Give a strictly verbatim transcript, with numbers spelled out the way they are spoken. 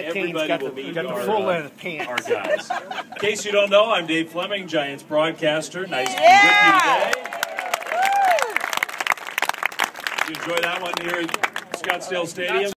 that team's everybody got will the, meet got the our, full uh, length pants. our guys. In case you don't know, I'm Dave Fleming, Giants broadcaster. Nice to Yeah. be with you today. Did you enjoy that one here at Scottsdale Stadium?